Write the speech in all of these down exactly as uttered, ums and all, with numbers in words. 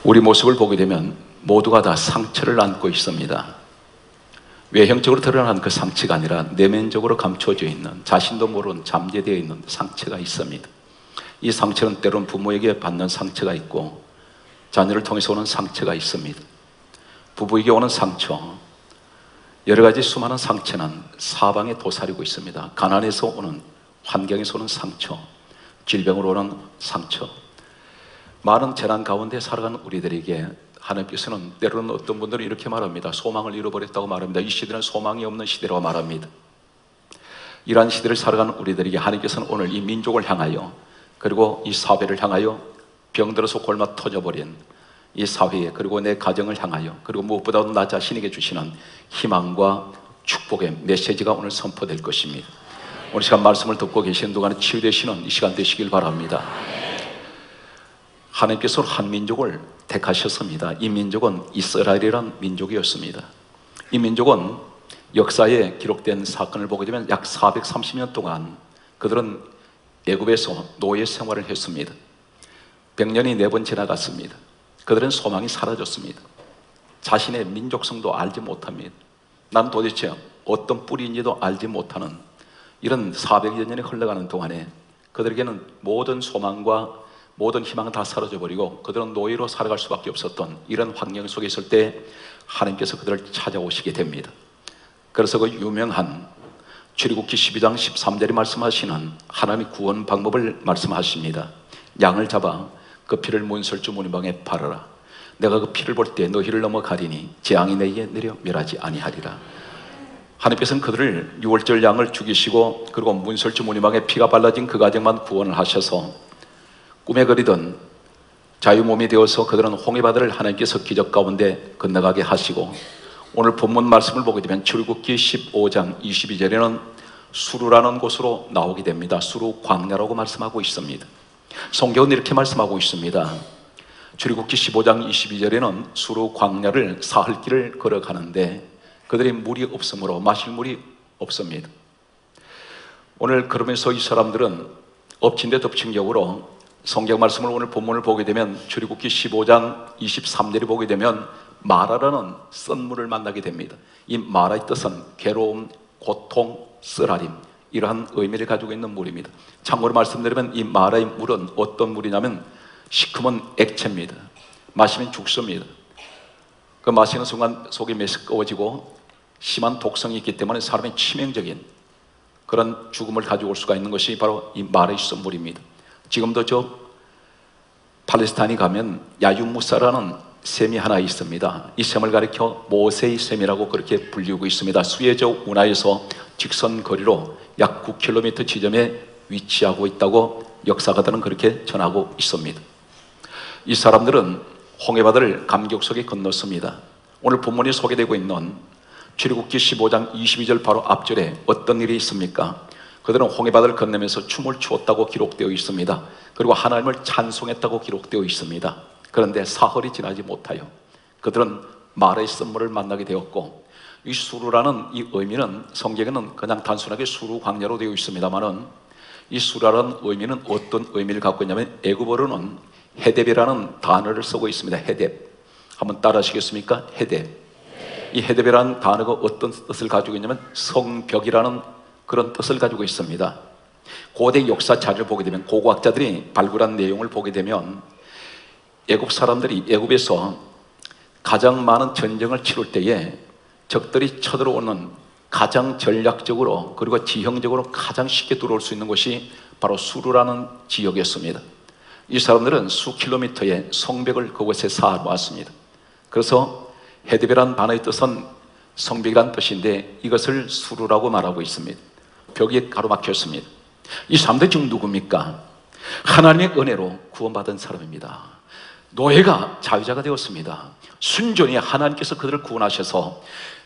우리 모습을 보게 되면 모두가 다 상처를 안고 있습니다. 외형적으로 드러나는 그 상처가 아니라 내면적으로 감춰져 있는, 자신도 모르는 잠재되어 있는 상처가 있습니다. 이 상처는 때로는 부모에게 받는 상처가 있고 자녀를 통해서 오는 상처가 있습니다. 부부에게 오는 상처, 여러 가지 수많은 상처는 사방에 도사리고 있습니다. 가난에서 오는, 환경에서 오는 상처, 질병으로 오는 상처, 많은 재난 가운데 살아가는 우리들에게 하나님께서는 때로는 어떤 분들은 이렇게 말합니다. 소망을 잃어버렸다고 말합니다. 이 시대는 소망이 없는 시대라고 말합니다. 이러한 시대를 살아가는 우리들에게 하나님께서는 오늘 이 민족을 향하여, 그리고 이 사회를 향하여, 병들어서 골마 터져버린 이 사회에, 그리고 내 가정을 향하여, 그리고 무엇보다도 나 자신에게 주시는 희망과 축복의 메시지가 오늘 선포될 것입니다. 오늘 시간 말씀을 듣고 계시는 동안에 치유되시는 이 시간 되시길 바랍니다. 하나님께서 한 민족을 택하셨습니다. 이 민족은 이스라엘이란 민족이었습니다. 이 민족은 역사에 기록된 사건을 보게 되면 약 사백삼십 년 동안 그들은 애굽에서 노예 생활을 했습니다. 백 년이 네 번 지나갔습니다. 그들은 소망이 사라졌습니다. 자신의 민족성도 알지 못합니다. 난 도대체 어떤 뿌리인지도 알지 못하는 이런 사백여 년이 흘러가는 동안에 그들에게는 모든 소망과 모든 희망은 다 사라져버리고 그들은 노예로 살아갈 수밖에 없었던 이런 환경 속에 있을 때 하나님께서 그들을 찾아오시게 됩니다. 그래서 그 유명한 출애굽기 십이 장 십삼 절에 말씀하시는 하나님의 구원 방법을 말씀하십니다. 양을 잡아 그 피를 문설주 문방에 바르라. 내가 그 피를 볼 때 너희를 넘어가리니 재앙이 내게 내려 멸하지 아니하리라. 하나님께서는 그들을 유월절 양을 죽이시고 그리고 문설주 문방에 피가 발라진 그 가정만 구원을 하셔서 꿈에 그리던 자유몸이 되어서 그들은 홍해바다를 하나님께서 기적 가운데 건너가게 하시고, 오늘 본문 말씀을 보게 되면 출애굽기 십오 장 이십이 절에는 수루라는 곳으로 나오게 됩니다. 수루 광야라고 말씀하고 있습니다. 성경은 이렇게 말씀하고 있습니다. 출애굽기 십오 장 이십이 절에는 수루 광야를 사흘 길을 걸어가는데 그들이 물이 없으므로 마실 물이 없습니다. 오늘 그러면서 이 사람들은 엎친 데 덮친 격으로 성경 말씀을 오늘 본문을 보게 되면 출애굽기 십오 장 이십삼 절에 보게 되면 마라라는 썬물을 만나게 됩니다. 이 마라의 뜻은 괴로움, 고통, 쓰라림, 이러한 의미를 가지고 있는 물입니다. 참고로 말씀드리면 이 마라의 물은 어떤 물이냐면 시커먼 액체입니다. 마시면 죽습니다. 그 마시는 순간 속이 메스꺼워지고 심한 독성이 있기 때문에 사람의 치명적인 그런 죽음을 가지고 올 수가 있는 것이 바로 이 마라의 썬물입니다. 지금도 저 팔레스타인에 가면 야유무사라는 샘이 하나 있습니다. 이 샘을 가리켜 모세의 샘이라고 그렇게 불리고 있습니다. 수에저 운하에서 직선 거리로 약 구 킬로미터 지점에 위치하고 있다고 역사가들은 그렇게 전하고 있습니다. 이 사람들은 홍해바다를 감격스럽게 건넜습니다. 오늘 본문이 소개되고 있는 출애굽기 십오 장 이십이 절 바로 앞절에 어떤 일이 있습니까? 그들은 홍해바다를 건너면서 춤을 추었다고 기록되어 있습니다. 그리고 하나님을 찬송했다고 기록되어 있습니다. 그런데 사흘이 지나지 못하여 그들은 마라의 썬물을 만나게 되었고, 이 수루라는 이 의미는 성경에는 그냥 단순하게 수루 광야로 되어 있습니다만은 이 수루라는 의미는 어떤 의미를 갖고 있냐면 애굽어로는 헤뎁이라는 단어를 쓰고 있습니다. 헤뎁. 한번 따라 하시겠습니까? 헤뎁. 이 헤뎁이라는 단어가 어떤 뜻을 가지고 있냐면 성벽이라는 그런 뜻을 가지고 있습니다. 고대 역사 자료를 보게 되면, 고고학자들이 발굴한 내용을 보게 되면 애굽 사람들이 애굽에서 가장 많은 전쟁을 치룰 때에 적들이 쳐들어오는 가장 전략적으로 그리고 지형적으로 가장 쉽게 들어올 수 있는 곳이 바로 수루라는 지역이었습니다. 이 사람들은 수 킬로미터의 성벽을 그곳에 쌓아놓았습니다. 그래서 헤뎁이라는 단어의 뜻은 성벽이라는 뜻인데 이것을 수루라고 말하고 있습니다. 벽이 가로막혔습니다. 이 사람들이 지금 누굽니까? 하나님의 은혜로 구원받은 사람입니다. 노예가 자유자가 되었습니다. 순전히 하나님께서 그들을 구원하셔서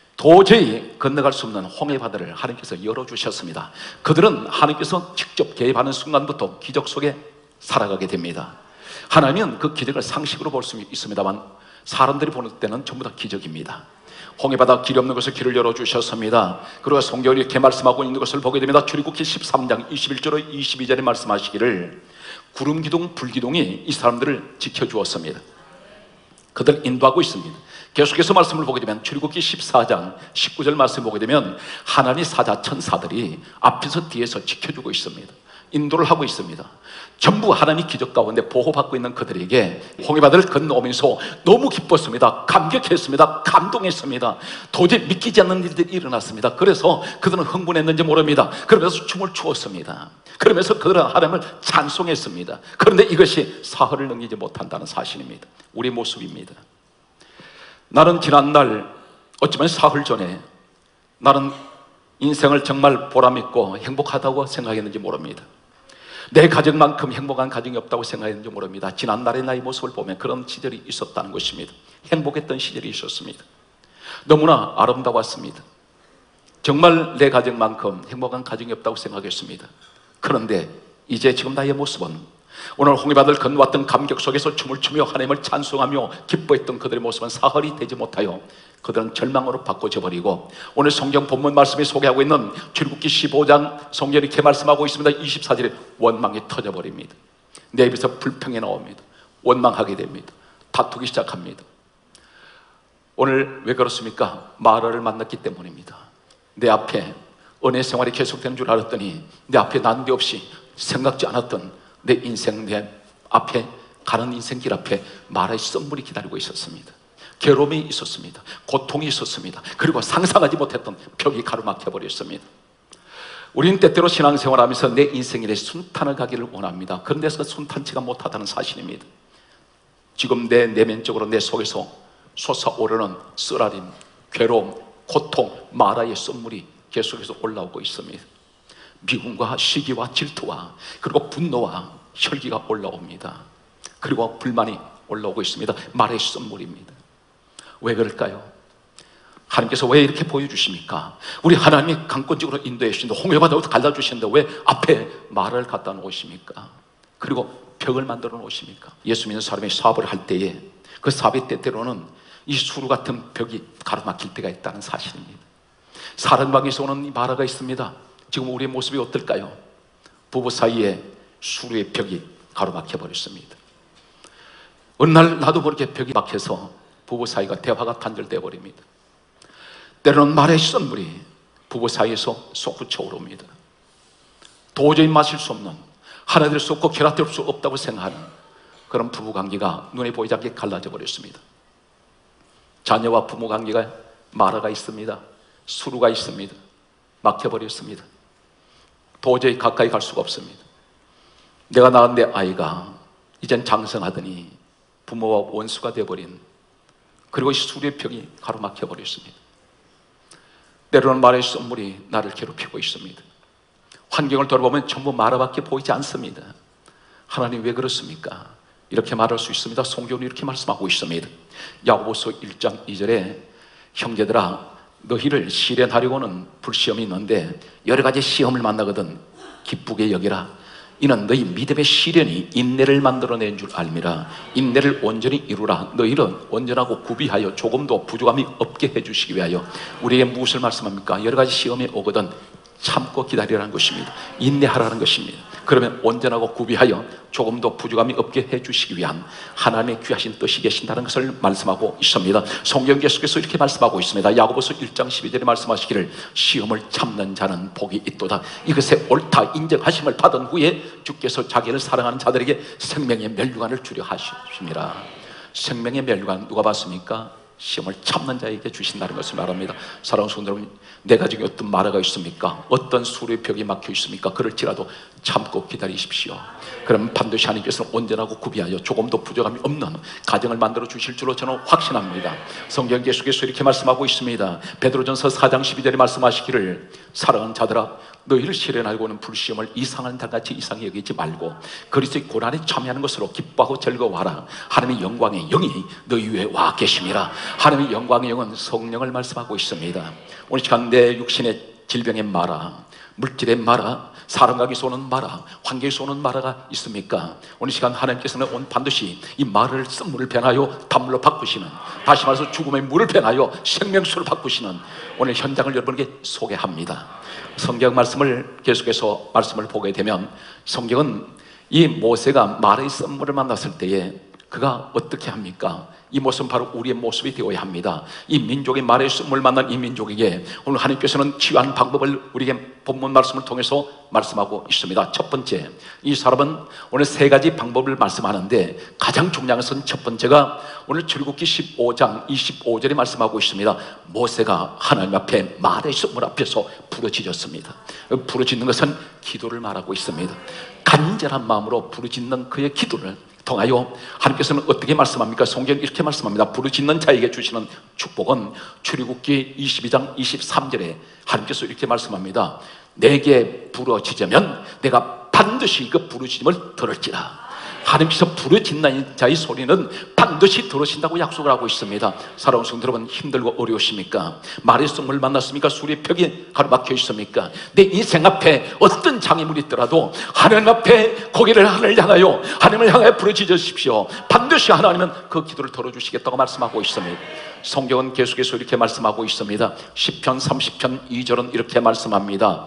도저히 건너갈 수 없는 홍해바다를 하나님께서 열어주셨습니다. 그들은 하나님께서 직접 개입하는 순간부터 기적 속에 살아가게 됩니다. 하나님은 그 기적을 상식으로 볼 수 있습니다만 사람들이 보는 때는 전부 다 기적입니다. 홍해바다 길이 없는 곳에 길을 열어주셨습니다. 그리고 성경이 이렇게 말씀하고 있는 것을 보게 됩니다. 출애굽기 십삼 장 이십일 절로 이십이 절에 말씀하시기를 구름기둥 불기둥이 이 사람들을 지켜주었습니다. 그들 인도하고 있습니다. 계속해서 말씀을 보게 되면 출애굽기 십사 장 십구 절 말씀을 보게 되면 하나님 사자 천사들이 앞에서 뒤에서 지켜주고 있습니다. 인도를 하고 있습니다. 전부 하나님 기적 가운데 보호받고 있는 그들에게 홍해바다를 건너오면서 너무 기뻤습니다. 감격했습니다. 감동했습니다. 도저히 믿기지 않는 일들이 일어났습니다. 그래서 그들은 흥분했는지 모릅니다. 그러면서 춤을 추었습니다. 그러면서 그들은 하나님을 찬송했습니다. 그런데 이것이 사흘을 넘기지 못한다는 사실입니다. 우리 모습입니다. 나는 지난날 어쩌면 사흘 전에 나는 인생을 정말 보람있고 행복하다고 생각했는지 모릅니다. 내 가정만큼 행복한 가정이 없다고 생각했는지 모릅니다. 지난날의 나의 모습을 보면 그런 시절이 있었다는 것입니다. 행복했던 시절이 있었습니다. 너무나 아름다웠습니다. 정말 내 가정만큼 행복한 가정이 없다고 생각했습니다. 그런데 이제 지금 나의 모습은 오늘 홍해바다를 건너왔던 감격 속에서 춤을 추며 하나님을 찬송하며 기뻐했던 그들의 모습은 사흘이 되지 못하여 그들은 절망으로 바꿔져 버리고 오늘 성경 본문 말씀이 소개하고 있는 출애굽기 십오 장 성경이 이렇게 말씀하고 있습니다. 이십사 절에 원망이 터져버립니다. 내 입에서 불평이 나옵니다. 원망하게 됩니다. 다투기 시작합니다. 오늘 왜 그렇습니까? 마라를 만났기 때문입니다. 내 앞에 은혜 생활이 계속되는 줄 알았더니 내 앞에 난데없이 생각지 않았던 내 인생, 내 앞에 가는 인생길 앞에 마라의 썸물이 기다리고 있었습니다. 괴로움이 있었습니다. 고통이 있었습니다. 그리고 상상하지 못했던 벽이 가로막혀버렸습니다. 우리는 때때로 신앙생활하면서 내 인생일에 순탄을 가기를 원합니다. 그런데 그 순탄치가 못하다는 사실입니다. 지금 내 내면적으로 내 속에서 솟아오르는 쓰라림, 괴로움, 고통, 마라의 썸물이 계속해서 올라오고 있습니다. 미움과 시기와 질투와 그리고 분노와 혈기가 올라옵니다. 그리고 불만이 올라오고 있습니다. 말의 썸물입니다. 왜 그럴까요? 하나님께서 왜 이렇게 보여주십니까? 우리 하나님이 강권적으로 인도해 주신다, 홍해바다부터 갈라주신다, 왜 앞에 말을 갖다 놓으십니까? 그리고 벽을 만들어 놓으십니까? 예수 믿는 사람이 사업을 할 때에 그 사업의 때때로는 이 수루 같은 벽이 가로막힐 때가 있다는 사실입니다. 사랑방에서 오는 이 마라가 있습니다. 지금 우리의 모습이 어떨까요? 부부 사이에 수루의 벽이 가로막혀 버렸습니다. 어느 날 나도 모르게 벽이 막혀서 부부 사이가 대화가 단절되어 버립니다. 때로는 말의 썸물이 부부 사이에서 솟구쳐 오릅니다. 도저히 마실 수 없는, 하나 될 수 없고 결합될 수 없다고 생각하는 그런 부부 관계가 눈에 보이지 않게 갈라져 버렸습니다. 자녀와 부모 관계가 마라가 있습니다. 수루가 있습니다. 막혀버렸습니다. 도저히 가까이 갈 수가 없습니다. 내가 낳은 내 아이가 이젠 장성하더니 부모와 원수가 되어버린, 그리고 이 수리의 벽이 가로막혀버렸습니다. 때로는 말의 썸물이 나를 괴롭히고 있습니다. 환경을 돌아보면 전부 마라밖에 보이지 않습니다. 하나님 왜 그렇습니까? 이렇게 말할 수 있습니다. 성경은 이렇게 말씀하고 있습니다. 야고보서 일 장 이 절에 형제들아, 너희를 시련하려고는 불시험이 있는데 여러 가지 시험을 만나거든 기쁘게 여기라. 이는 너희 믿음의 시련이 인내를 만들어낸 줄 알미라. 인내를 온전히 이루라. 너희는 온전하고 구비하여 조금도 부족함이 없게 해주시기 위하여. 우리에게 무엇을 말씀합니까? 여러 가지 시험이 오거든 참고 기다리라는 것입니다. 인내하라는 것입니다. 그러면 온전하고 구비하여 조금도 부족함이 없게 해주시기 위한 하나님의 귀하신 뜻이 계신다는 것을 말씀하고 있습니다. 성경 계속해서 이렇게 말씀하고 있습니다. 야고보서 일 장 십이 절에 말씀하시기를 시험을 참는 자는 복이 있도다. 이것에 옳다 인정하심을 받은 후에 주께서 자기를 사랑하는 자들에게 생명의 멸류관을 주려 하십니다. 생명의 멸류관 누가 받습니까? 시험을 참는 자에게 주신다는 것을 말합니다. 사랑하는 성도 여러분, 내 가정에 어떤 마라가 있습니까? 어떤 수로의 벽이 막혀 있습니까? 그럴지라도 참고 기다리십시오. 그럼 반드시 하나님께서는 온전하고 구비하여 조금도 부족함이 없는 가정을 만들어 주실 줄로 저는 확신합니다. 성경 계속해서 이렇게 말씀하고 있습니다. 베드로전서 사 장 십이 절에 말씀하시기를 사랑하는 자들아, 너희를 시련하고는 불시험을 이상한 달같이 이상히 여기지 말고 그리스도의 고난에 참여하는 것으로 기뻐하고 즐거워하라. 하나님의 영광의 영이 너희 위에 와 계심이라. 하나님의 영광의 영은 성령을 말씀하고 있습니다. 오늘 시간 내 육신의 질병의 마라, 물질의 마라, 사람에게서 오는 마라, 환경에서 오는 마라가 있습니까? 오늘 시간 하나님께서는 오늘 반드시 이 마라를 쓴물을 변하여 단물로 바꾸시는, 다시 말해서 죽음의 물을 변하여 생명수를 바꾸시는 오늘 현장을 여러분에게 소개합니다. 성경 말씀을 계속해서 말씀을 보게 되면 성경은 이 모세가 마라의 썸물을 만났을 때에 그가 어떻게 합니까? 이 모습은 바로 우리의 모습이 되어야 합니다. 이 민족의 말의 씀을 만난 이 민족에게 오늘 하나님께서는 치유하는 방법을 우리에게 본문 말씀을 통해서 말씀하고 있습니다. 첫 번째, 이 사람은 오늘 세 가지 방법을 말씀하는데 가장 중요한 것은 첫 번째가 오늘 출애굽기 십오 장 이십오 절에 말씀하고 있습니다. 모세가 하나님 앞에 말의 씀을 앞에서 부르짖었습니다. 부르짖는 것은 기도를 말하고 있습니다. 간절한 마음으로 부르짖는 그의 기도를 통하여 하나님께서는 어떻게 말씀합니까? 성경 이렇게 말씀합니다. 부르짖는 자에게 주시는 축복은 출애굽기 이십이 장 이십삼 절에 하나님께서 이렇게 말씀합니다. 내게 부르짖으면 내가 반드시 그 부르짖음을 들을지라. 하나님께서 부르짖는 자의 소리는 반드시 들으신다고 약속을 하고 있습니다. 사랑하는 성도 여러분, 힘들고 어려우십니까? 말의 씀을 만났습니까? 술의 벽이 가로막혀 있습니까? 내 인생 앞에 어떤 장애물이 있더라도 하나님 앞에 고개를 하늘을 향하여 하나님을 향하여 부르짖으십시오. 반드시 하나님은 그 기도를 들어주시겠다고 말씀하고 있습니다. 성경은 계속해서 이렇게 말씀하고 있습니다. 시편 삼십 편 이 절은 이렇게 말씀합니다.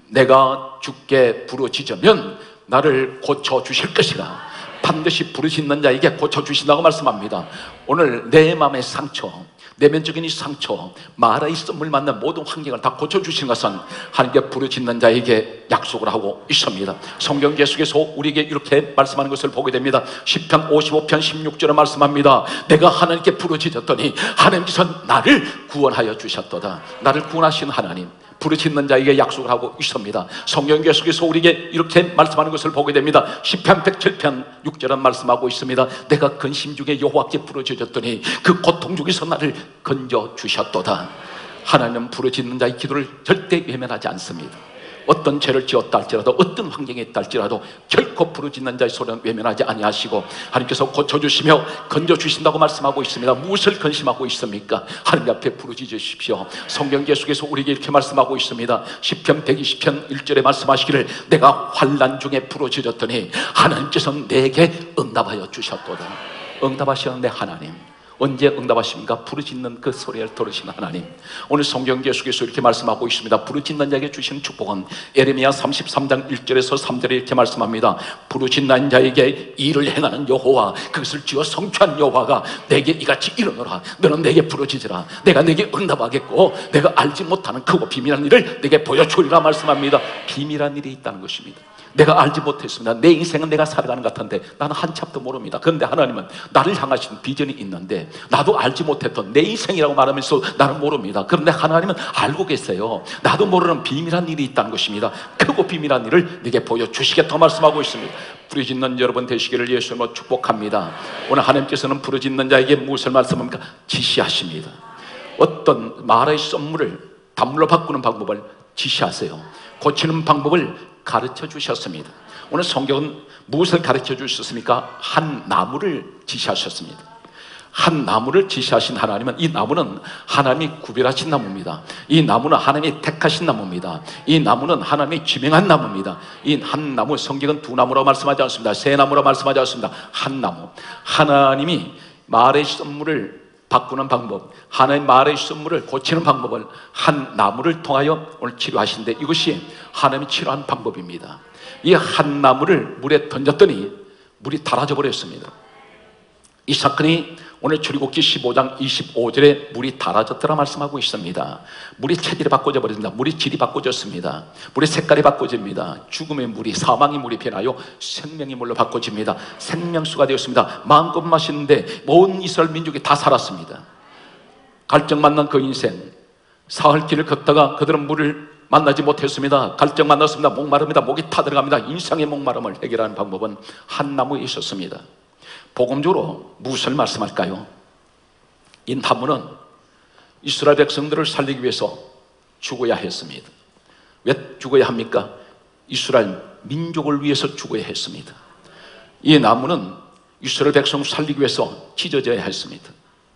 내가 주께 부르짖으면 나를 고쳐주실 것이라. 반드시 부르짖는 자에게 고쳐주신다고 말씀합니다. 오늘 내 마음의 상처, 내면적인 이 상처, 말의 씀을 만난 모든 환경을 다 고쳐주시는 것은 하나님께 부르짖는 자에게 약속을 하고 있습니다. 성경 계속해서 우리에게 이렇게 말씀하는 것을 보게 됩니다. 시편 오십오 편 십육 절에 말씀합니다. 내가 하나님께 부르짖었더니 하나님께서 나를 구원하여 주셨도다. 나를 구원하신 하나님, 부르짖는 자에게 약속을 하고 있습니다. 성경 계속해서 우리에게 이렇게 말씀하는 것을 보게 됩니다. 시편 백칠 편 육 절은 말씀하고 있습니다. 내가 근심 중에 여호와께 부르짖었더니 그 고통 중에서 나를 건져 주셨도다. 하나님은 부르짖는 자의 기도를 절대 외면하지 않습니다. 어떤 죄를 지었다 할지라도 어떤 환경에 있다 할지라도 결코 부르짖는 자의 소리는 외면하지 아니하시고 하나님께서 고쳐주시며 건져주신다고 말씀하고 있습니다. 무엇을 근심하고 있습니까? 하나님 앞에 부르짖으십시오. 성경 계속해서 우리에게 이렇게 말씀하고 있습니다. 시편 백이십 편 일 절에 말씀하시기를 내가 환난 중에 부르짖었더니 하나님께서 내게 응답하여 주셨도다. 응답하시는 내 하나님, 언제 응답하십니까? 부르짖는 그 소리를 들으시는 하나님. 오늘 성경 계속해서 이렇게 말씀하고 있습니다. 부르짖는 자에게 주시는 축복은 예레미야 삼십삼 장 일 절에서 삼 절에 이렇게 말씀합니다. 부르짖는 자에게 일을 행하는 여호와, 그것을 지어 성취한 여호와가 내게 이같이 이르노라. 너는 내게 부르짖으라. 내가 내게 응답하겠고 내가 알지 못하는 크고 비밀한 일을 내게 보여주리라 말씀합니다. 비밀한 일이 있다는 것입니다. 내가 알지 못했습니다. 내 인생은 내가 살아가는 것 같은데 나는 한참도 모릅니다. 그런데 하나님은 나를 향하신 비전이 있는데 나도 알지 못했던 내 인생이라고 말하면서 나는 모릅니다. 그런데 하나님은 알고 계세요. 나도 모르는 비밀한 일이 있다는 것입니다. 크고 비밀한 일을 네게 보여주시겠다고 말씀하고 있습니다. 부르짖는 여러분 되시기를 예수님으로 축복합니다. 오늘 하나님께서는 부르짖는 자에게 무엇을 말씀합니까? 지시하십니다. 어떤 말의 썸물을 단물로 바꾸는 방법을 지시하세요. 고치는 방법을 가르쳐 주셨습니다. 오늘 성경은 무엇을 가르쳐 주셨습니까? 한 나무를 지시하셨습니다. 한 나무를 지시하신 하나님은, 이 나무는 하나님이 구별하신 나무입니다. 이 나무는 하나님이 택하신 나무입니다. 이 나무는 하나님이 지명한 나무입니다. 이 한 나무, 성경은 두 나무라고 말씀하지 않습니다. 세 나무라고 말씀하지 않습니다. 한 나무. 하나님이 말의 썸물을 바꾸는 방법, 하나님 말의 씀물을 고치는 방법을 한 나무를 통하여 오늘 치료하신데, 이것이 하나님이 치료한 방법입니다. 이 한 나무를 물에 던졌더니 물이 닳아져 버렸습니다. 이 사건이 오늘 출애굽기 십오 장 이십오 절에 물이 닳아졌더라 말씀하고 있습니다. 물이 체질이 바꿔져 버립니다. 물이 질이 바꿔졌습니다. 물의 색깔이 바꿔집니다. 죽음의 물이, 사망의 물이 변하여 생명의 물로 바꿔집니다. 생명수가 되었습니다. 마음껏 마시는데 온 이스라엘 민족이 다 살았습니다. 갈증 만난 그 인생, 사흘 길을 걷다가 그들은 물을 만나지 못했습니다. 갈증 만났습니다. 목마릅니다. 목이 타들어갑니다. 인생의 목마름을 해결하는 방법은 한 나무에 있었습니다. 복음적으로 무엇을 말씀할까요? 이 나무는 이스라엘 백성들을 살리기 위해서 죽어야 했습니다. 왜 죽어야 합니까? 이스라엘 민족을 위해서 죽어야 했습니다. 이 나무는 이스라엘 백성을 살리기 위해서 찢어져야 했습니다.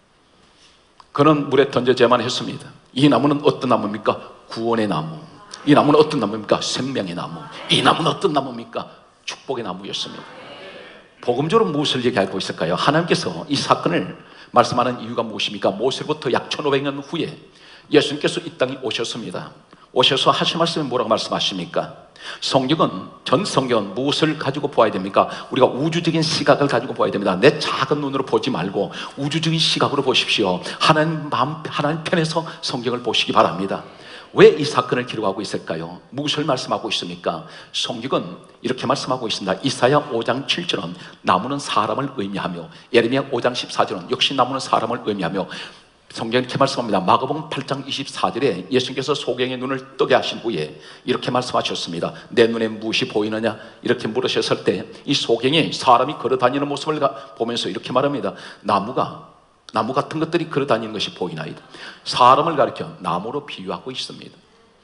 그는 물에 던져져야만 했습니다. 이 나무는 어떤 나무입니까? 구원의 나무. 이 나무는 어떤 나무입니까? 생명의 나무. 이 나무는 어떤 나무입니까? 축복의 나무였습니다. 복음적으로 무엇을 얘기하고 있을까요? 하나님께서 이 사건을 말씀하는 이유가 무엇입니까? 모세부터 약 천오백 년 후에 예수님께서 이 땅에 오셨습니다. 오셔서 하신 말씀이 뭐라고 말씀하십니까? 성경은, 전 성경은 무엇을 가지고 보아야 됩니까? 우리가 우주적인 시각을 가지고 보아야 됩니다. 내 작은 눈으로 보지 말고 우주적인 시각으로 보십시오. 하나님 마음, 하나님 편에서 성경을 보시기 바랍니다. 왜 이 사건을 기록하고 있을까요? 무엇을 말씀하고 있습니까? 성경은 이렇게 말씀하고 있습니다. 이사야 오 장 칠 절은 나무는 사람을 의미하며, 예레미야 오 장 십사 절은 역시 나무는 사람을 의미하며, 성경은 이렇게 말씀합니다. 마가복음 팔 장 이십사 절에 예수님께서 소경의 눈을 뜨게 하신 후에 이렇게 말씀하셨습니다. 내 눈에 무엇이 보이느냐? 이렇게 물으셨을 때 이 소경이 사람이 걸어다니는 모습을 보면서 이렇게 말합니다. 나무가 나무 같은 것들이 걸어다니는 것이 보이나이다. 사람을 가리켜 나무로 비유하고 있습니다.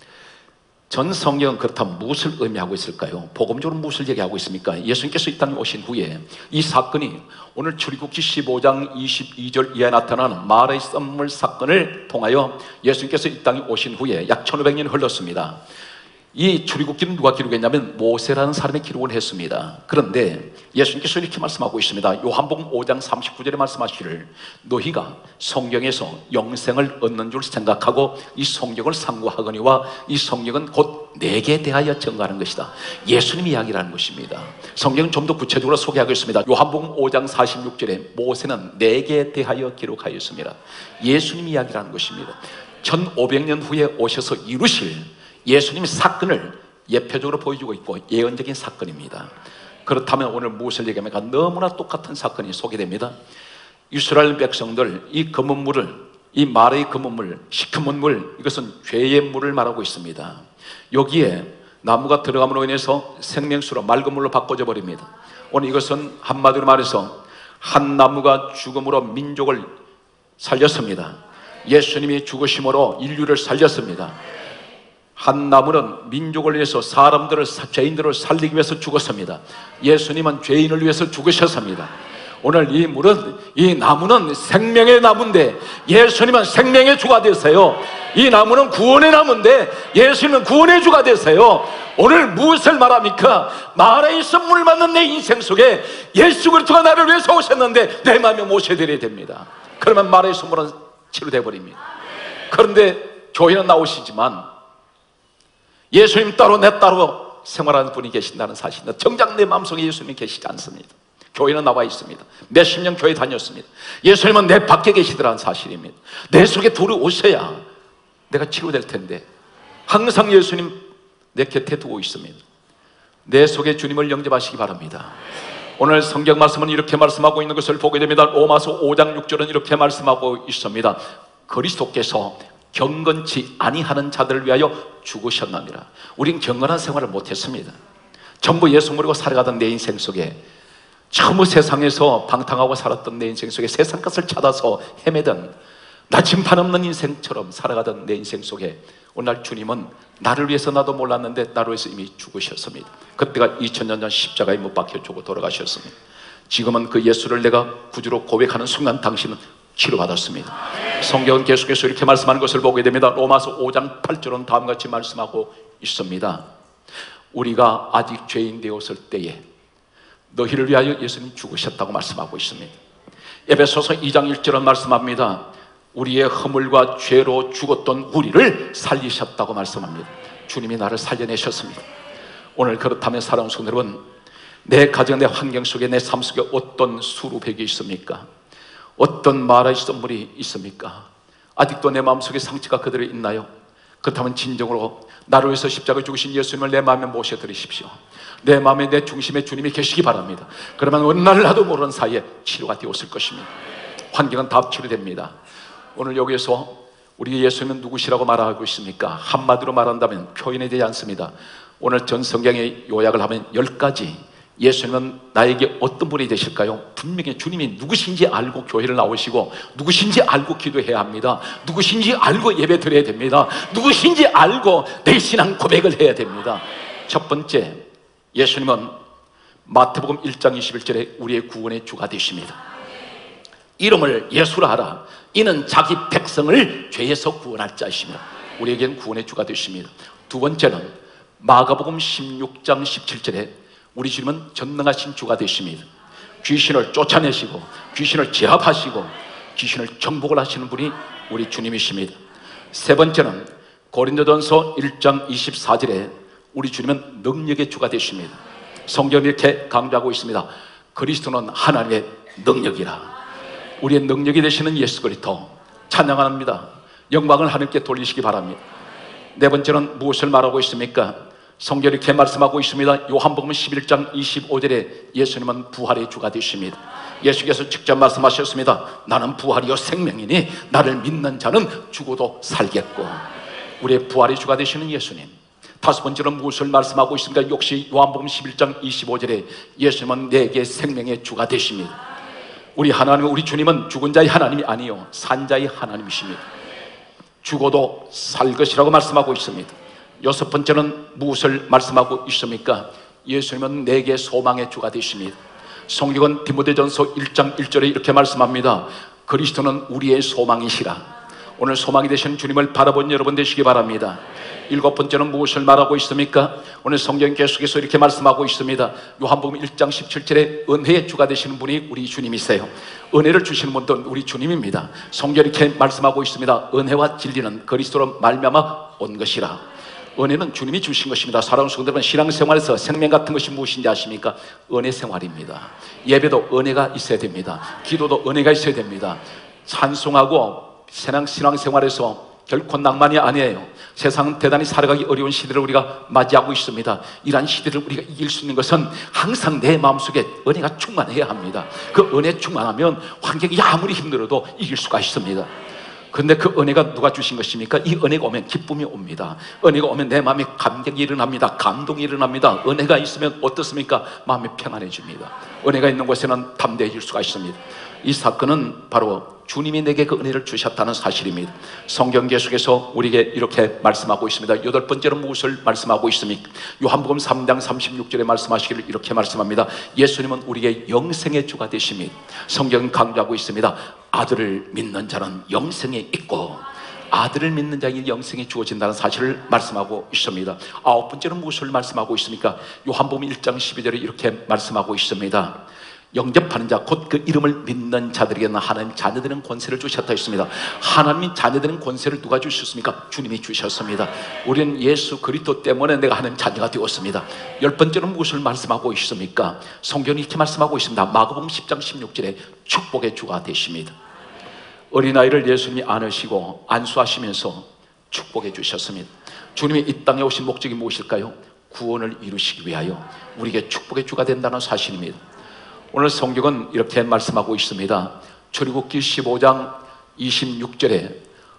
전 성경은 그렇다면 무엇을 의미하고 있을까요? 복음적으로 무엇을 얘기하고 있습니까? 예수님께서 이 땅에 오신 후에 이 사건이 오늘 출애굽기 십오 장 이십이 절 이하에 나타나는 마라의 썸물 사건을 통하여 예수님께서 이 땅에 오신 후에 약 천오백 년이 흘렀습니다. 이 출애굽기는 누가 기록했냐면 모세라는 사람이 기록을 했습니다. 그런데 예수님께서 이렇게 말씀하고 있습니다. 요한복음 오 장 삼십구 절에 말씀하시기를 너희가 성경에서 영생을 얻는 줄 생각하고 이 성경을 상고하거니와 이 성경은 곧 내게 대하여 증거하는 것이다. 예수님 이야기라는 것입니다. 성경은 좀 더 구체적으로 소개하겠습니다. 요한복음 오 장 사십육 절에 모세는 내게 대하여 기록하였습니다. 예수님 이야기라는 것입니다. 천오백 년 후에 오셔서 이루실 예수님의 사건을 예표적으로 보여주고 있고 예언적인 사건입니다. 그렇다면 오늘 무엇을 얘기합니까? 너무나 똑같은 사건이 소개됩니다. 이스라엘 백성들, 이 검은 물을, 이 마라의 검은 물, 시커먼 물, 이것은 죄의 물을 말하고 있습니다. 여기에 나무가 들어감으로 인해서 생명수로 맑은 물로 바꿔져 버립니다. 오늘 이것은 한마디로 말해서 한 나무가 죽음으로 민족을 살렸습니다. 예수님이 죽으심으로 인류를 살렸습니다. 한 나무는 민족을 위해서, 사람들을, 죄인들을 살리기 위해서 죽었습니다. 예수님은 죄인을 위해서 죽으셨습니다. 오늘 이 물은, 이 나무는 생명의 나무인데 예수님은 생명의 주가 되세요. 이 나무는 구원의 나무인데 예수님은 구원의 주가 되세요. 오늘 무엇을 말합니까? 마라에서 물 맞는 내 인생 속에 예수 그리스도가 나를 위해서 오셨는데 내 마음에 모셔드려야 됩니다. 그러면 마라에서 물은 치료돼 버립니다. 그런데 교회는 나오시지만 예수님 따로 내 따로 생활하는 분이 계신다는 사실입니다. 정작 내 마음속에 예수님이 계시지 않습니다. 교회는 나와 있습니다. 몇십 년 교회 다녔습니다. 예수님은 내 밖에 계시더라는 사실입니다. 내 속에 들어오셔야 내가 치료될 텐데 항상 예수님 내 곁에 두고 있습니다. 내 속에 주님을 영접하시기 바랍니다. 오늘 성경 말씀은 이렇게 말씀하고 있는 것을 보게 됩니다. 로마서 오 장 육 절은 이렇게 말씀하고 있습니다. 그리스도께서 경건치 아니하는 자들을 위하여 죽으셨느니라. 우린 경건한 생활을 못했습니다. 전부 예수 모르고 살아가던 내 인생 속에, 전부 세상에서 방탕하고 살았던 내 인생 속에 세상 것을 찾아서 헤매던 나침반 없는 인생처럼 살아가던 내 인생 속에 오늘 주님은 나를 위해서, 나도 몰랐는데 나를 위해서 이미 죽으셨습니다. 그때가 이천 년 전 십자가에 못 박혀 죽고 돌아가셨습니다. 지금은 그 예수를 내가 구주로 고백하는 순간 당신은 치료받았습니다. 성경은 계속해서 이렇게 말씀하는 것을 보게 됩니다. 로마서 오 장 팔 절은 다음과 같이 말씀하고 있습니다. 우리가 아직 죄인 되었을 때에 너희를 위하여 예수님 죽으셨다고 말씀하고 있습니다. 에베소서 이 장 일 절은 말씀합니다. 우리의 허물과 죄로 죽었던 우리를 살리셨다고 말씀합니다. 주님이 나를 살려내셨습니다. 오늘 그렇다면 사랑하는 성도 여러분, 내 가정, 내 환경 속에, 내 삶 속에 어떤 수루백이 있습니까? 어떤 마라의 썸물이 있습니까? 아직도 내 마음속에 상처가 그대로 있나요? 그렇다면 진정으로 나를 위해서 십자가에 죽으신 예수님을 내 마음에 모셔드리십시오. 내 마음에, 내 중심에 주님이 계시기 바랍니다. 그러면 어느 날 나도 모르는 사이에 치료가 되었을 것입니다. 환경은 다 치료됩니다. 오늘 여기에서 우리 예수님은 누구시라고 말하고 있습니까? 한마디로 말한다면 표현이 되지 않습니다. 오늘 전 성경의 요약을 하면 열 가지, 예수님은 나에게 어떤 분이 되실까요? 분명히 주님이 누구신지 알고 교회를 나오시고 누구신지 알고 기도해야 합니다. 누구신지 알고 예배 드려야 됩니다. 누구신지 알고 내 신앙 고백을 해야 됩니다. 첫 번째, 예수님은 마태복음 일 장 이십일 절에 우리의 구원의 주가 되십니다. 이름을 예수라 하라. 이는 자기 백성을 죄에서 구원할 자이시며 우리에겐 구원의 주가 되십니다. 두 번째는 마가복음 십육 장 십칠 절에 우리 주님은 전능하신 주가 되십니다. 귀신을 쫓아내시고 귀신을 제압하시고 귀신을 정복을 하시는 분이 우리 주님이십니다. 세 번째는 고린도전서 일 장 이십사 절에 우리 주님은 능력의 주가 되십니다. 성경이 이렇게 강조하고 있습니다. 그리스도는 하나님의 능력이라. 우리의 능력이 되시는 예수 그리스도 찬양합니다. 영광을 하나님께 돌리시기 바랍니다. 네 번째는 무엇을 말하고 있습니까? 성경이 이렇게 말씀하고 있습니다. 요한복음 십일 장 이십오 절에 예수님은 부활의 주가 되십니다. 예수께서 직접 말씀하셨습니다. 나는 부활이요 생명이니 나를 믿는 자는 죽어도 살겠고. 우리의 부활의 주가 되시는 예수님. 다섯 번째는 무엇을 말씀하고 있습니까? 역시 요한복음 십일 장 이십오 절에 예수님은 내게 생명의 주가 되십니다. 우리 하나님은, 우리 주님은 죽은 자의 하나님이 아니요 산 자의 하나님이십니다. 죽어도 살 것이라고 말씀하고 있습니다. 여섯 번째는 무엇을 말씀하고 있습니까? 예수님은 내게 소망의 주가 되십니다. 성경은 디모데전서 일 장 일 절에 이렇게 말씀합니다. 그리스도는 우리의 소망이시라. 오늘 소망이 되시는 주님을 바라본 여러분 되시기 바랍니다. 일곱 번째는 무엇을 말하고 있습니까? 오늘 성경 계속해서 이렇게 말씀하고 있습니다. 요한복음 일 장 십칠 절에 은혜의 주가 되시는 분이 우리 주님이세요. 은혜를 주시는 분도 우리 주님입니다. 성경이 이렇게 말씀하고 있습니다. 은혜와 진리는 그리스도로 말미암아 온 것이라. 은혜는 주님이 주신 것입니다. 사랑하는 성도들, 신앙생활에서 생명 같은 것이 무엇인지 아십니까? 은혜 생활입니다. 예배도 은혜가 있어야 됩니다. 기도도 은혜가 있어야 됩니다. 찬송하고 신앙, 신앙생활에서 결코 낭만이 아니에요. 세상은 대단히 살아가기 어려운 시대를 우리가 맞이하고 있습니다. 이러한 시대를 우리가 이길 수 있는 것은 항상 내 마음속에 은혜가 충만해야 합니다. 그 은혜 충만하면 환경이 아무리 힘들어도 이길 수가 있습니다. 그런데 그 은혜가 누가 주신 것입니까? 이 은혜가 오면 기쁨이 옵니다. 은혜가 오면 내 마음에 감격이 일어납니다. 감동이 일어납니다. 은혜가 있으면 어떻습니까? 마음이 평안해집니다. 은혜가 있는 곳에는 담대해질 수가 있습니다. 이 사건은 바로 주님이 내게 그 은혜를 주셨다는 사실입니다. 성경 계속해서 우리에게 이렇게 말씀하고 있습니다. 여덟 번째는 무엇을 말씀하고 있습니까? 요한복음 삼 장 삼십육 절에 말씀하시기를 이렇게 말씀합니다. 예수님은 우리에게 영생의 주가 되심이 성경은 강조하고 있습니다. 아들을 믿는 자는 영생에 있고 아들을 믿는 자에게 영생이 주어진다는 사실을 말씀하고 있습니다. 아홉 번째는 무엇을 말씀하고 있습니까? 요한복음 일 장 십이 절에 이렇게 말씀하고 있습니다. 영접하는 자, 곧 그 이름을 믿는 자들에게는 하나님 자녀되는 권세를 주셨다 했습니다. 하나님이 자녀되는 권세를 누가 주셨습니까? 주님이 주셨습니다. 우리는 예수 그리스도 때문에 내가 하나님 자녀가 되었습니다. 열 번째는 무엇을 말씀하고 있습니까? 성경이 이렇게 말씀하고 있습니다. 마가복음 십 장 십육 절에 축복의 주가 되십니다. 어린아이를 예수님이 안으시고 안수하시면서 축복해 주셨습니다. 주님이 이 땅에 오신 목적이 무엇일까요? 구원을 이루시기 위하여 우리에게 축복의 주가 된다는 사실입니다. 오늘 성경은 이렇게 말씀하고 있습니다. 출애굽기 십오 장 이십육 절에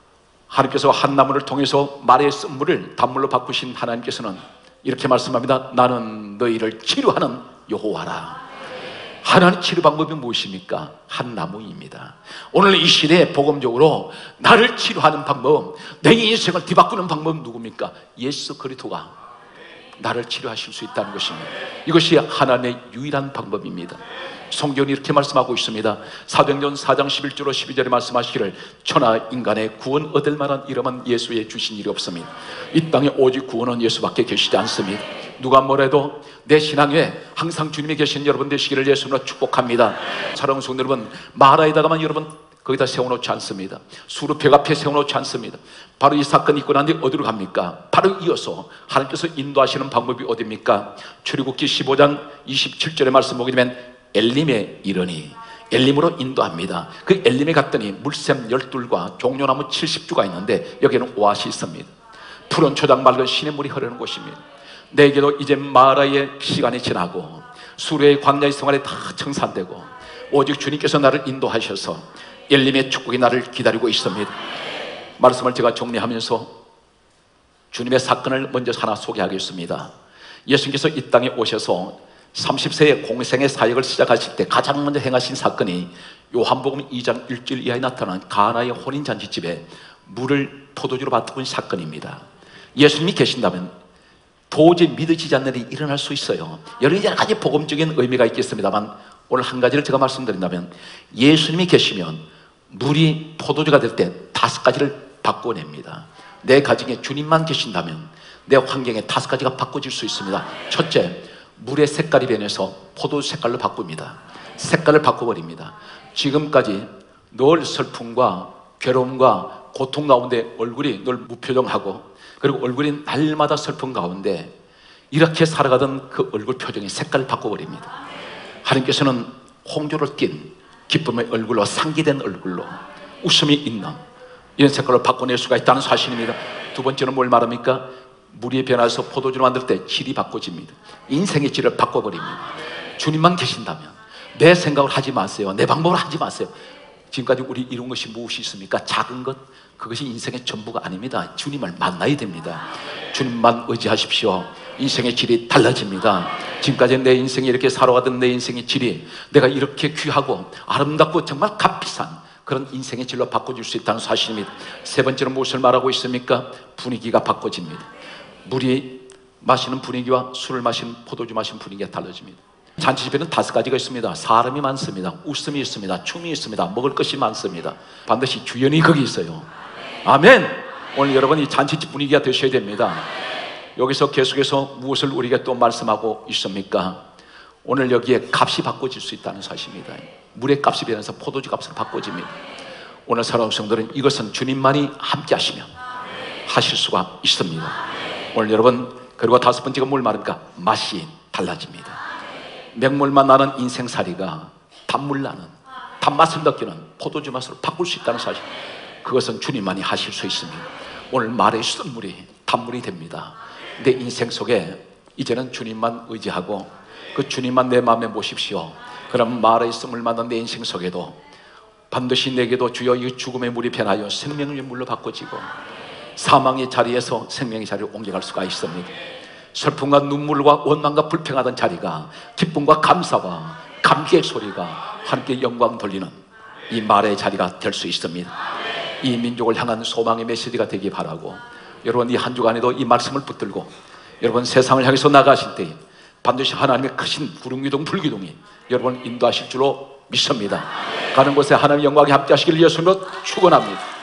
하나님께서 한 나무를 통해서 말의 쓴물을 단물로 바꾸신 하나님께서는 이렇게 말씀합니다. 나는 너희를 치료하는 여호와라. 하나님 치료 방법이 무엇입니까? 한 나무입니다. 오늘 이 시대에 복음적으로 나를 치료하는 방법, 내 인생을 뒤바꾸는 방법은 누굽니까? 예수 그리스도가 나를 치료하실 수 있다는 것입니다. 이것이 하나님의 유일한 방법입니다. 성경이 이렇게 말씀하고 있습니다. 사도행전 사 장 십일 절로 십이 절에 말씀하시기를 천하 인간의 구원 얻을 만한 이름은 예수의 주신 일이 없습니다. 이 땅에 오직 구원은 예수밖에 계시지 않습니다. 누가 뭐래도 내 신앙에 항상 주님이 계신 여러분 되시기를 예수님으로 축복합니다. 사랑하는 성도 여러분, 마라에다가만 여러분 거기다 세워놓지 않습니다. 수르벽 앞에 세워놓지 않습니다. 바로 이 사건이 있고 난 뒤에 어디로 갑니까? 바로 이어서 하나님께서 인도하시는 방법이 어디입니까? 출애굽기 십오 장 이십칠 절의 말씀 보게 되면 엘림에 이르니, 엘림으로 인도합니다. 그 엘림에 갔더니 물샘 열둘과 종려나무 칠십 주가 있는데 여기는 오아시스입니다. 푸른 초장 맑은 시냇물이 흐르는 곳입니다. 내게도 이제 마라의 시간이 지나고 수르의 광야의 생활이 다 청산되고 오직 주님께서 나를 인도하셔서 엘림의 축복이 나를 기다리고 있습니다. 말씀을 제가 정리하면서 주님의 사건을 먼저 하나 소개하겠습니다. 예수님께서 이 땅에 오셔서 삼십 세의 공생의 사역을 시작하실 때 가장 먼저 행하신 사건이 요한복음 이 장 일 절 이하에 나타난 가나의 혼인잔치집에 물을 포도주로 바꾼 사건입니다. 예수님이 계신다면 도저히 믿어지지 않는 일이 일어날 수 있어요. 여러 가지 복음적인 의미가 있겠습니다만 오늘 한 가지를 제가 말씀드린다면 예수님이 계시면 물이 포도주가 될 때 다섯 가지를 바꿔냅니다. 내 가정에 주님만 계신다면 내 환경에 다섯 가지가 바꿔질 수 있습니다. 첫째, 물의 색깔이 변해서 포도주 색깔로 바꿉니다. 색깔을 바꿔버립니다. 지금까지 늘 슬픔과 괴로움과 고통 가운데 얼굴이 늘 무표정하고 그리고 얼굴이 날마다 슬픔 가운데 이렇게 살아가던 그 얼굴 표정이 색깔을 바꿔버립니다. 하나님께서는 홍조를 띤 기쁨의 얼굴로, 상기된 얼굴로, 웃음이 있는 이런 색깔로 바꿔낼 수가 있다는 사실입니다. 두 번째는 뭘 말합니까? 물이 변해서 포도주를 만들 때 질이 바꿔집니다. 인생의 질을 바꿔버립니다. 주님만 계신다면 내 생각을 하지 마세요. 내 방법을 하지 마세요. 지금까지 우리 이룬 것이 무엇이 있습니까? 작은 것, 그것이 인생의 전부가 아닙니다. 주님을 만나야 됩니다. 주님만 의지하십시오. 인생의 질이 달라집니다. 지금까지 내 인생이 이렇게 살아가던 내 인생의 질이 내가 이렇게 귀하고 아름답고 정말 값비싼 그런 인생의 질로 바꿔줄 수 있다는 사실입니다. 세 번째는 무엇을 말하고 있습니까? 분위기가 바꿔집니다. 물이 마시는 분위기와 술을 마시는, 포도주 마시는 분위기가 달라집니다. 잔치집에는 다섯 가지가 있습니다. 사람이 많습니다. 웃음이 있습니다. 춤이 있습니다. 먹을 것이 많습니다. 반드시 주연이 거기 있어요. 아멘. 오늘 여러분 이 잔치집 분위기가 되셔야 됩니다. 여기서 계속해서 무엇을 우리에게 또 말씀하고 있습니까? 오늘 여기에 값이 바꿔질 수 있다는 사실입니다. 물의 값이 변해서 포도주 값으로 바꿔집니다. 오늘 사랑하는 성도들은 이것은 주님만이 함께 하시면 하실 수가 있습니다. 오늘 여러분, 그리고 다섯 번째가 뭘 말합니까? 맛이 달라집니다. 맹물만 나는 인생살이가 단물 나는, 단맛을 느끼는 포도주 맛으로 바꿀 수 있다는 사실, 그것은 주님만이 하실 수 있습니다. 오늘 말에 있었던 물이 단물이 됩니다. 내 인생 속에 이제는 주님만 의지하고 그 주님만 내 마음에 모십시오. 그럼 말에 있음을 만난 내 인생 속에도 반드시 내게도 주여 이 죽음의 물이 변하여 생명의 물로 바꿔지고 사망의 자리에서 생명의 자리로 옮겨갈 수가 있습니다. 슬픔과 눈물과 원망과 불평하던 자리가 기쁨과 감사와 감기의 소리가 하나님께 영광 돌리는 이 말의 자리가 될 수 있습니다. 이 민족을 향한 소망의 메시지가 되기 바라고, 여러분 이 한 주간에도 이 말씀을 붙들고 여러분 세상을 향해서 나가실 때 반드시 하나님의 크신 구름기둥 불기둥이 여러분을 인도하실 줄로 믿습니다. 가는 곳에 하나님의 영광이 함께 하시길 예수님으로 축원합니다.